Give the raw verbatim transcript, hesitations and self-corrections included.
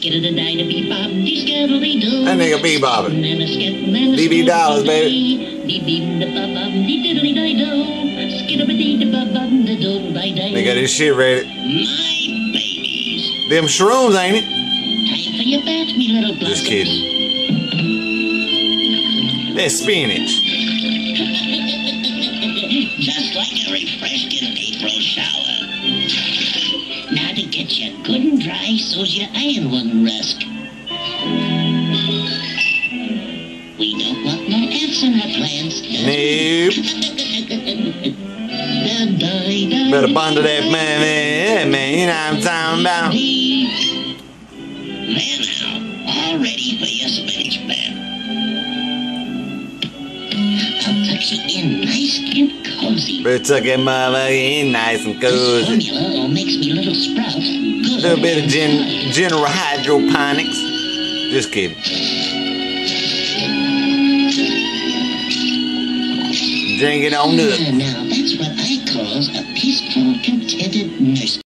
That nigga bebopping. D B Dollars, baby. They got this shit ready. Them shrooms, ain't it? Just kidding. That's spinach. Just like a refreshing April shower. Now to get you good and dry so's your iron won't rust. We don't want no ants in our plants. Nope. Better bundle that man, man, man, you know what I'm talking about. There now, all ready for your spinach bath. I'll tuck you in nice and cozy. Better tuck that motherfucker in nice and cozy. This formula makes me little sprouts good. A little bit of gen general hydroponics. Just kidding. Drink it on up. Now that's what I call a peaceful, contented